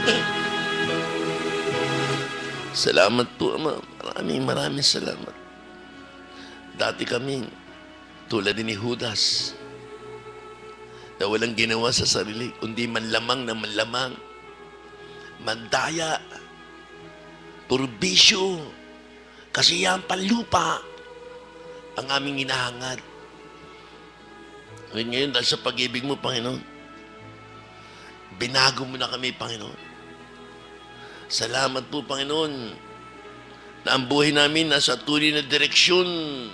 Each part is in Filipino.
Salamat po, Ama. Maraming salamat. Dati kami, tulad din ni Judas, na walang ginawa sa sarili, kundi manlamang na manlamang, mandaya, puro bisyo, kasiyahan panlupa, ang aming hinahangad. Ngayon, dahil sa pag-ibig mo, Panginoon, binago mo na kami, Panginoon. Salamat po, Panginoon, na ang buhay namin nasa tunay na direksyon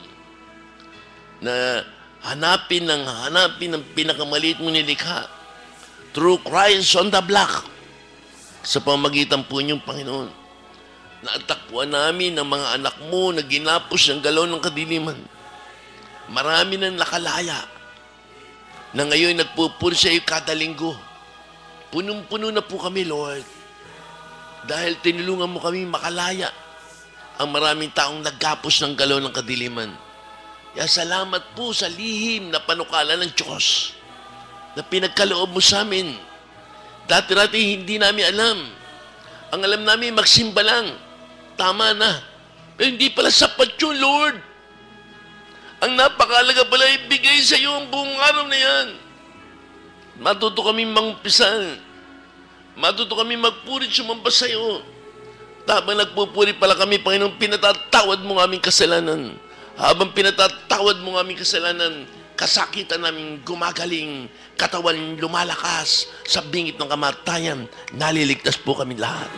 na hanapin ng pinakamaliit mo nilikha through Christ on the block sa pamagitan po niyong Panginoon. Naatakpuan namin ang mga anak mo na ginapos ng galaw ng kadiliman. Marami nang nakalaya na ngayon nagpupuri sa iyo kada linggo. Punong-puno na po kami, Lord. Dahil tinulungan mo kami makalaya ang maraming taong nagkapos ng galaw ng kadiliman. Kaya salamat po sa lihim na panukala ng Diyos na pinagkaloob mo sa amin. Dati-dati hindi namin alam. Ang alam namin magsimba lang. Tama na. Pero hindi pala sapat yun, Lord. Ang napakalaga pala ibigay sa iyo ang buong araw na yan. Matuto kami mangumpisal. Matuto kami magpuri sumamba sa iyo. Habang nagpupuri pala kami, Panginoon, pinatatawad mo ng aming kasalanan. Habang pinatatawad mo ng aming kasalanan, kasakitan namin gumagaling, katawan lumalakas, sa bingit ng kamatayan, naliligtas po kami lahat.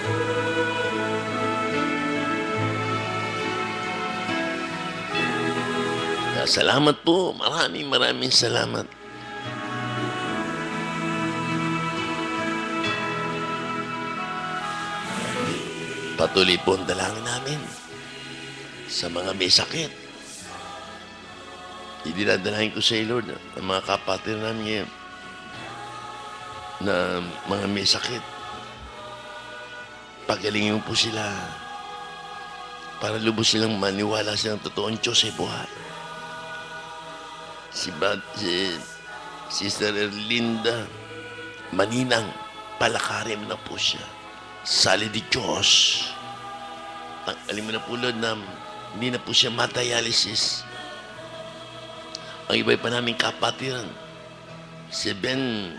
Salamat po. Maraming salamat. Patuloy po ang dalangin namin sa mga may sakit. Idinadalahin ko sa iyo, Lord, ang mga kapatid namin ngayon na mga may sakit. Pagalingin mo po sila para lubos silang maniwala silang totoong Diyos ay buhay. Si Sister Erlinda Maninang, palakarin mo na po siya. Sali di Diyos. Alam mo na po, Lord, na hindi na po siya madialysis. Ang iba pa namin kapatiran, si Ben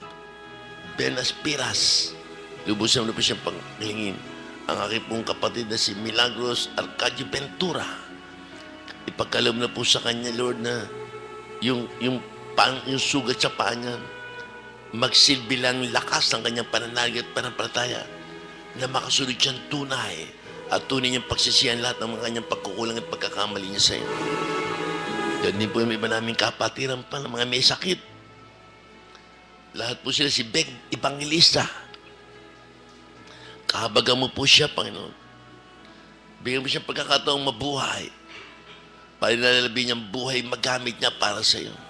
Aspiras, lubusan na po siyang pangilingin. Ang aking pong kapatid na si Milagros Arcadio Ventura, ipagkaloob na po sa kanya, Lord, na yung sugat sa paa niya, magsilbi lang lakas ng kanyang pananalig at panampalataya na makasunod siyang tunay at tunay niyang pagsisihan lahat ng mga kanyang pagkukulang at pagkakamali niya sa iyo. Yan din po yung iba naming kapatiran pa ng mga may sakit. Lahat po sila si Beg Evangelista. Kahabagan mo po siya, Panginoon. Bigyan mo siya pagkakataong mabuhay para nalalabi niyang buhay magamit niya para sa iyo.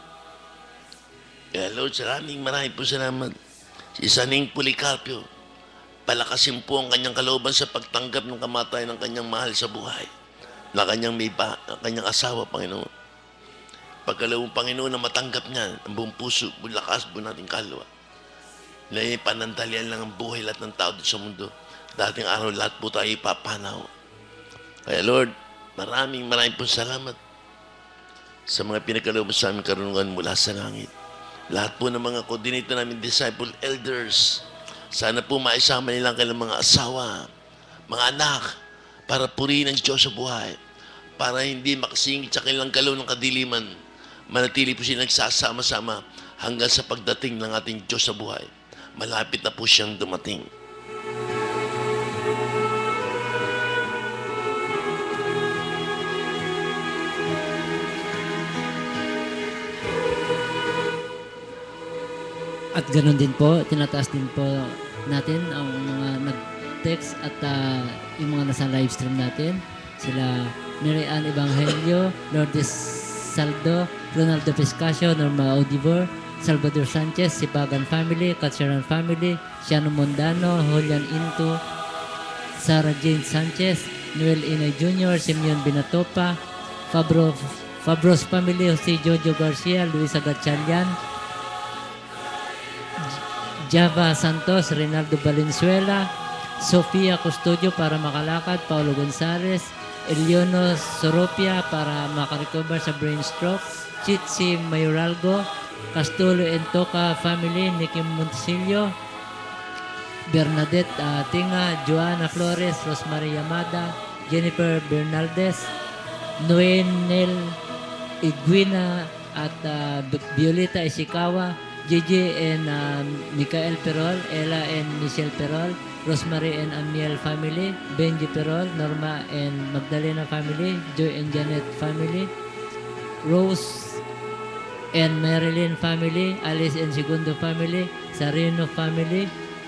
Kaya Lord, maraming po salamat. Si Saning Policarpio, palakasin po ang kanyang kalooban sa pagtanggap ng kamatayan ng kanyang mahal sa buhay, na kanyang kanyang asawa, Panginoon. Pagkalawang Panginoon na matanggap niya ang buong puso, buong lakas, buong nating kalwa. Na panandalian lang ang buhay lahat ng tao dito sa mundo. Dating araw lahat po tayo ipapanaw. Kaya Lord, maraming po salamat sa mga pinagkaloob sa aming karunungan mula sa langit. Lahat po ng mga coordinator namin, disciple elders, sana po maisama nilang kailang mga asawa, mga anak, para purihin ang Diyos sa buhay, para hindi makasingit sa kanilang galaw ng kadiliman, manatili po silang nagsasama-sama hanggang sa pagdating ng ating Diyos sa buhay. Malapit na po siyang dumating. At ganoon din po, tinataas din po natin ang mga nag-text at yung mga nasa live stream natin. Sila Mary Ann Evangelio, Lourdes Saldo, Ronaldo Pescasio, Norma Audibor, Salvador Sanchez, Sipagan Family, Katsaran Family, Shiano Mondano, Julian Into, Sarah Jane Sanchez, Noel Inay Jr., Simeon Binatopa, Fabros Family, Jose Jojo Garcia, Luisa Gatchalian, Java Santos, Reynaldo Valenzuela, Sofia Custodio para makalakad, Paulo Gonzales, Eliono Soropia para makarecover sa brain stroke, Chitsi Mayoralgo, Castulo and Toca family, Nicky Montesilio, Bernadette Tinga, Joanna Flores, Rosmarie Yamada, Jennifer Bernaldez, Noenel Iguina at Violeta Ishikawa, Gigi and Michael Perol, Ella and Michelle Perol, Rosemary and Amiel family, Benji Perol, Norma and Magdalena family, Joy and Janet family, Rose and Marilyn family, Alice and Segundo family, Sarino family,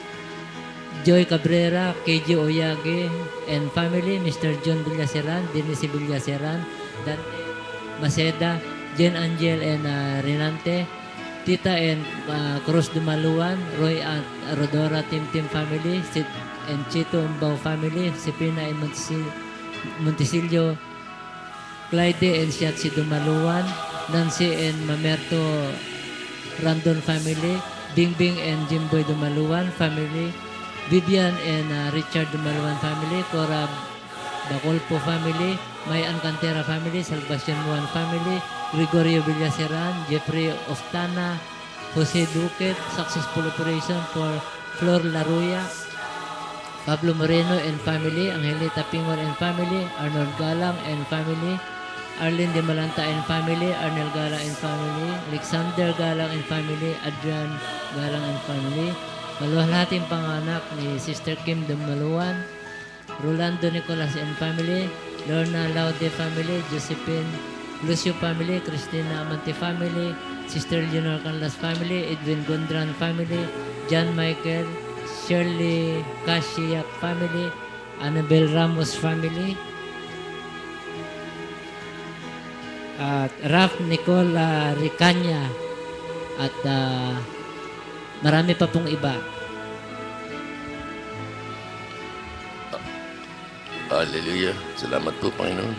Joy Cabrera, KJ Oyage and family, Mr. John Villaseran, Denise Villaseran, Dante Maceda, Jen Angel and Renante, Tita and Cruz Dumaluan, Roy and Rodora Tim family, Sid and Chito Umbao family, Sipina and Montesilio, Clyde and Shatsi Dumaluan, Nancy and Mamerto Randon family, Bingbing and Jimboy Dumaluan family, Vivian and Richard Dumaluan family, Cora Bacolpo family, May Alcantara family, Salvacion Juan family, Gregorio Villaseran, Jeffrey Oftana, Jose Duque, successful operation for Flor Laruya, Pablo Moreno and family, Angelita Pingon and family, Arnold Galang and family, Arlene de Malanta and family, Arnel Galang and family, Alexander Galang and family, Adrian Galang and family, maluwalhating panganak ni Sister Kim Dumaluan, Rolando Nicolas and family, Lorna Laude family, Josephine Lucio family, Cristina Amante family, Sister Leonor Canlas family, Edwin Gondran family, John Michael, Shirley Cashiak family, Annabel Ramos family, at Raf Nicola Ricanya, at marami pa pong iba. Hallelujah. Salamat po, Panginoon,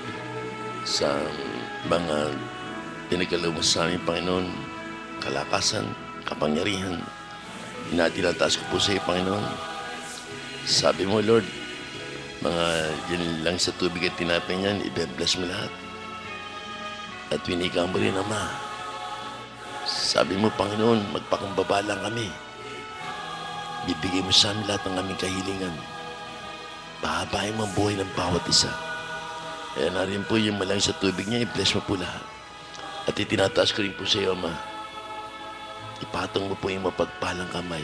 sa mga pinagkaloob mo sa amin, Panginoon, kalakasan, kapangyarihan. Inatilataas ko po sa iyo, Panginoon. Sabi mo, Lord, mga yan lang sa tubig at tinapay niyan, i-bless mo lahat. At winika mo rin, Ama. Sabi mo, Panginoon, magpakumbaba lang kami. Bibigay mo sa amin lahat ng aming kahilingan. Pahabain mo ang buhay ng bawat isa. Kaya na rin po yung malang sa tubig niya, i-bless mo po lahat. At itinataas ko rin po sa iyo, Ama. Ipatong mo po yung mapagpalang kamay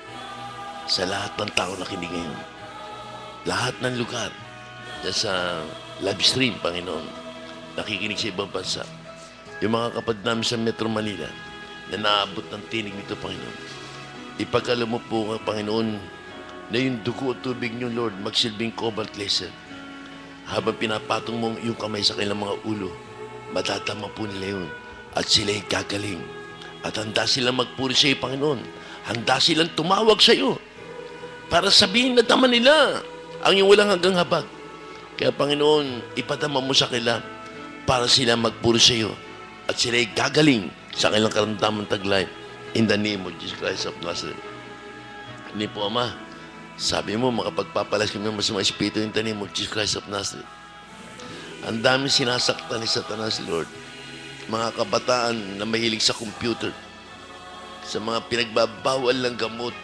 sa lahat ng tao na kinig ngayon. Lahat ng lugar dyan sa live stream, Panginoon, nakikinig sa ibang bansa. Yung mga kapatid namin sa Metro Manila na naabot ng tinig nito, Panginoon. Ipagkala mo po, Panginoon, na yung dugo at tubig niyo, Lord, magsilbing cobalt laser. Habang pinapatong mo yung kamay sa kanilang mga ulo, matatama po nila yun. At sila'y gagaling. At handa silang magpuri sa iyo, Panginoon. Handa silang tumawag sa iyo para sabihin na tama nila ang iyong walang hanggang habag. Kaya, Panginoon, ipadama mo sa kanila para sila magpuri sa iyo. At sila'y gagaling sa kanilang karamdaman taglay. In the name of Jesus Christ of Nazareth. Hindi po, Ama. Sabi mo, makapagpapalas kami ng masamang espiritu in the name of Jesus Christ of Nazareth. Ang dami sinasaktan ni Satanas, Lord. Mga kabataan na mahilig sa computer, sa mga pinagbabawal ng gamot,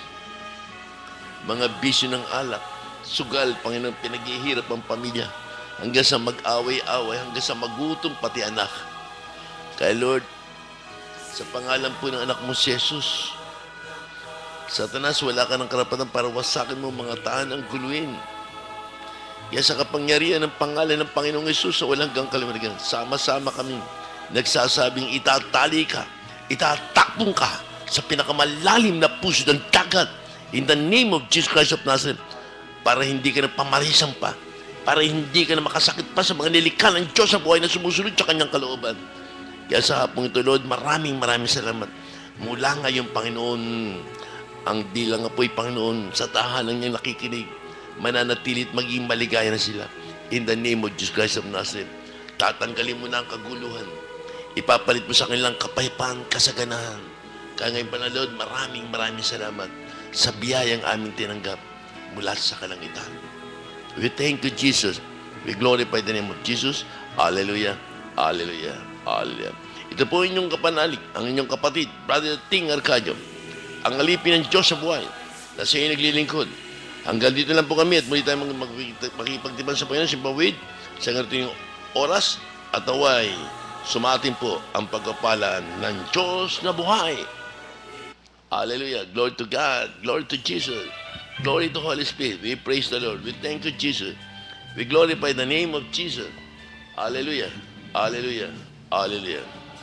mga bisyo ng alak, sugal, Panginoon, pinaghihirap ang pamilya, hanggang sa mag-away-away, hanggang sa magutom pati anak. Kaya, Lord, sa pangalan po ng anak mo si Jesus, Satanas, wala ka ng karapatan para wasakin mo mga tahanang guluhin. Kaya sa kapangyarihan ng pangalan ng Panginoong Yesus sa walang hanggang kalimanigan, sama-sama kami nagsasabing itatali ka, itatakbong ka sa pinakamalalim na puso ng dagat in the name of Jesus Christ of Nazareth, para hindi ka na pamarisan pa, para hindi ka na makasakit pa sa mga nilikha ng Diyos sa buhay na sumusunod sa kanyang kalooban. Kaya sa hapong ito, Lord, maraming salamat. Mula ngayon, Panginoon, ang dila nga po'y Panginoon sa tahanan niyang nakikinig, mananatilit maging maligaya na sila. In the name of Jesus Christ of Nazareth, tatanggalin mo na ang kaguluhan. Ipapalit mo sa kanilang kapayapaan, kasaganahan. Kaya ngayon panalod, maraming salamat sa biyayang aming tinanggap mula sa kalangitan. We thank you, Jesus. We glorify the name of Jesus. Hallelujah, hallelujah, hallelujah. Ito po inyong kapanalig, ang inyong kapatid, Brother Ting Arcadio, ang alipin ng Diyos sa buhay, na sa iyo naglilingkod. Hanggang dito lang po kami at muli tayo makipagtipan sa Panginoon, simpawid, sa ganitong oras at away, sumatin po ang pagkapalan ng Diyos na buhay. Hallelujah. Glory to God. Glory to Jesus. Glory to Holy Spirit. We praise the Lord. We thank you, Jesus. We glorify the name of Jesus. Hallelujah. Hallelujah. Hallelujah.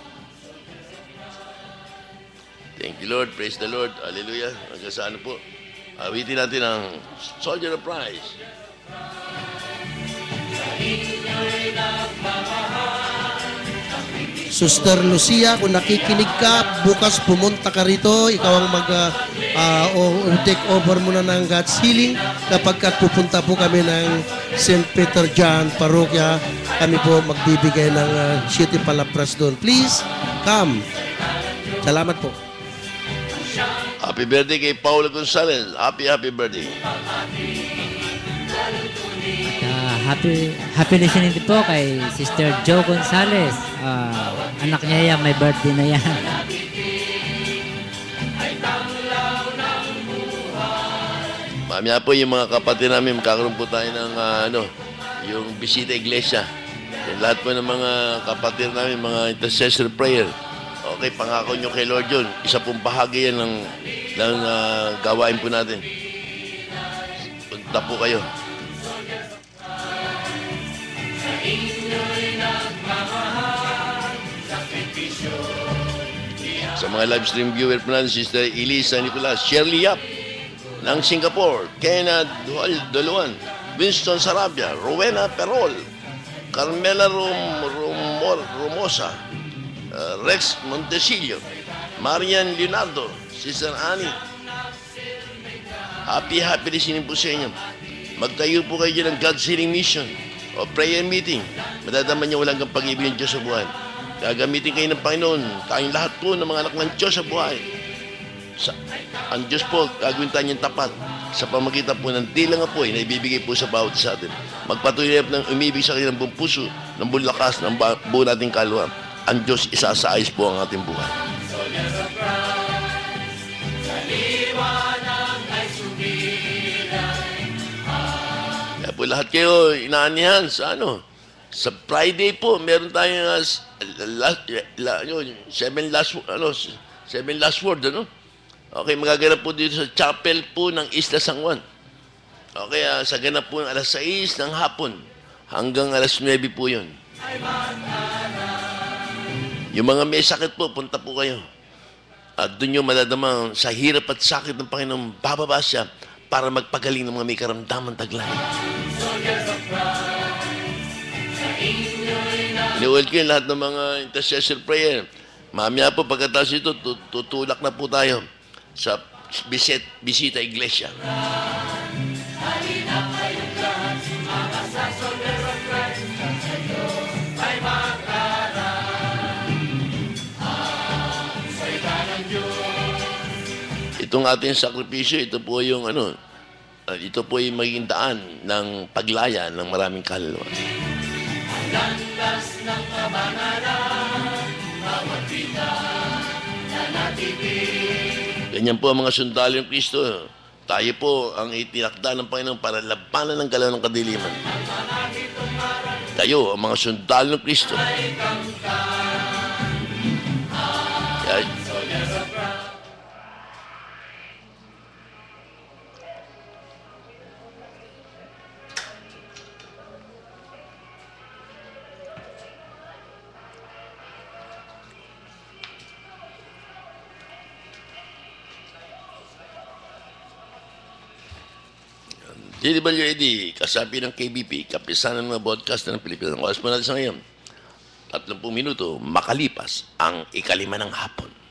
Thank you, Lord. Praise the Lord. Hallelujah. Hanggang sa ano po. Awitin natin ang Soldier of Christ. Sister Lucia, kung nakikinig ka, bukas pumunta ka rito. Ikaw ang take over muna ng God's Healing. Kapag pupunta po kami ng St. Peter John Parokya, kami po magbibigay ng City Palapras doon. Please, come. Salamat po. Happy birthday kay Paula Gonzalez. Happy birthday. Happy listening din po kay Sister Joe Gonzalez. Anak niya yan, may birthday na yan. Mamaya po yung mga kapatid namin, magkakaroon po tayo ng yung bisita iglesia. Yung lahat po ng mga kapatid namin, mga intercessor prayer. Okay, pangako nyo kay Lord yun. Isa pong bahagi yan ng gawain po natin. Punta po kayo. Sa mga live stream viewer po natin, Sister Elisa Nicolas, Shirley Yap ng Singapore, Kenneth Doluan, Winston Sarabia, Rowena Perol, Carmela Romosa, Rex Montesillo, Marian Leonardo, Sister Annie. Happy listening po sa inyo. Magtayo po kayo dyan ng God's Healing Mission o prayer meeting. Madadaman niyo walang pag-ibig ng Diyos sa buhay. Gagamitin kayo ng Panginoon. Tayong lahat po ng mga anak ng Diyos sa buhay. Ang Diyos po, gagawin tayo niyang tapat sa pamagitan po ng dilang apoy na ibibigay po sa bawat sa atin. Magpatuloy ng umibig sa kanyang buong puso, ng buong lakas, ng buong nating kaluluwa. Ang Diyos isasaayos po ang ating buhay. Kaya po lahat kayo inaanihan sa sa Friday po, meron tayong seven last word, Okay, magaganap po dito sa chapel po ng Isla San Juan. Okay, sa ganap po ng alas 6 ng hapon hanggang alas 9 po yun. Yung mga may sakit po, punta po kayo. At doon yung madadamang sa hirap at sakit ng Panginoon, bababa siya para magpagaling ng mga may karamdaman taglay. Iniulit ko yung lahat ng mga intercessor prayer. Mamaya po, pagkatapos ito, tutulak na po tayo sa bisita iglesia. Itong ating sakripisyo, ito po yung ito po yung magiging daan ng paglaya ng maraming kaluluwa. Landas ng kabanalan, bawat vida na natibig. Ganyan po ang mga sundalo ng Kristo. Tayo po ang itinakda ng Panginoon para labanan ng galaw ng kadiliman. Tayo, ang mga sundalo ng Kristo. DWAD, kasabi ng KBP, kapisanan ng mga broadcast ng Pilipinas. Ang oras po natin sa ngayon, 30 minuto, makalipas ang 5 ng hapon.